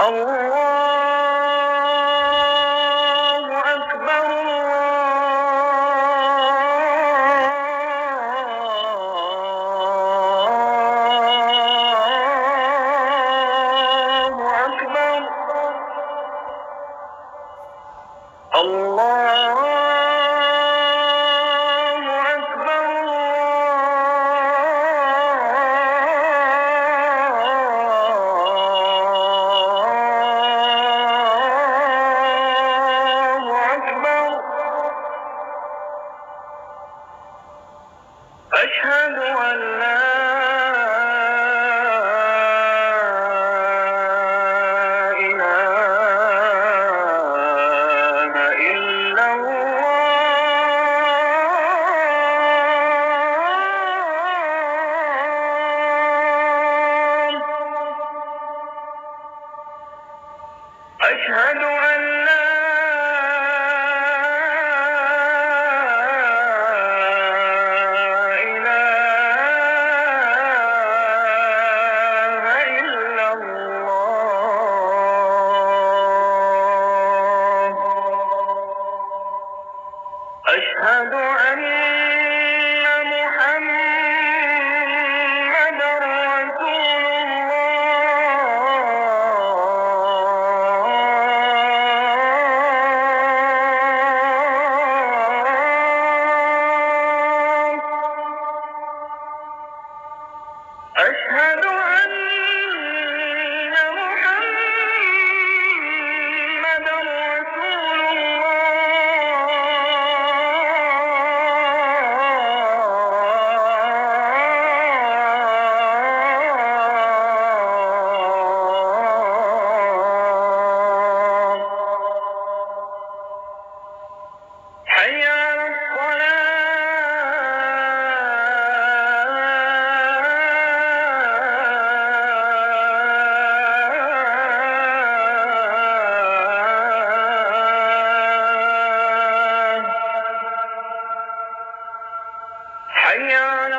الله أكبر الله أكبر الله أشهد أن لا إله إلا الله أشهد أن لا أشهد أن محمدًا رسول الله أشهد أن محمدًا رسول حي على الصلاة حي على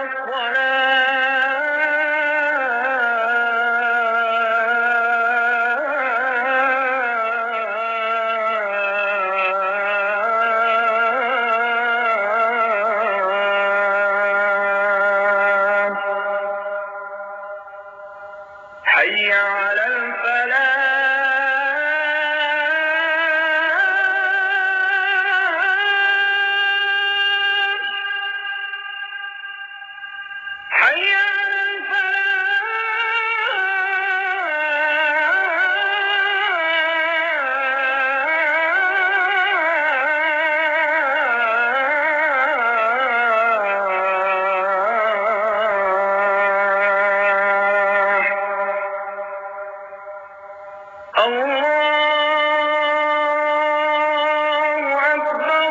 حي على الفلاح حي على الله أكبر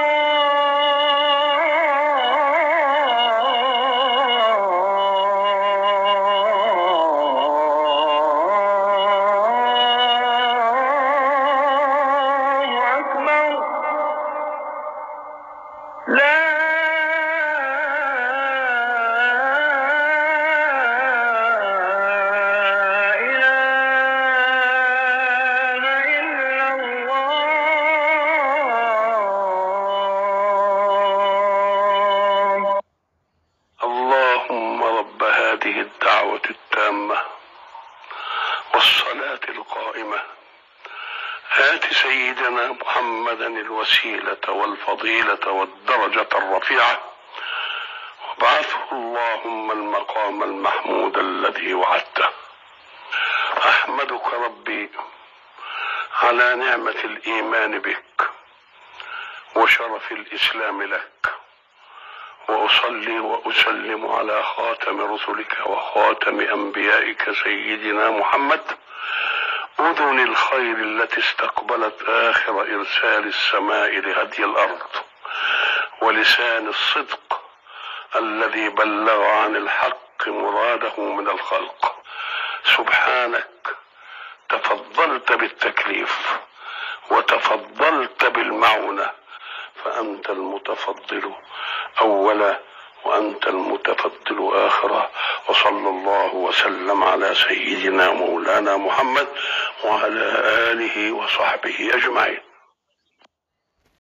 الله أكبر لا اللهم رب هذه الدعوة التامة والصلاة القائمة آت سيدنا محمدا الوسيلة والفضيلة والدرجة الرفيعة وابعثه اللهم المقام المحمود الذي وعدته. أحمدك ربي على نعمة الإيمان بك وشرف الإسلام لك، وأصلي وأسلم على خاتم رسلك وخاتم أنبيائك سيدنا محمد، أذن الخير التي استقبلت آخر إرسال السماء لهدي الأرض، ولسان الصدق الذي بلغ عن الحق مراده من الخلق. سبحانك تفضلت بالتكليف وتفضلت بالمعونة، فأنت المتفضل أولا وأنت المتفضل آخرا. وصلى الله وسلم على سيدنا مولانا محمد وعلى آله وصحبه أجمعين.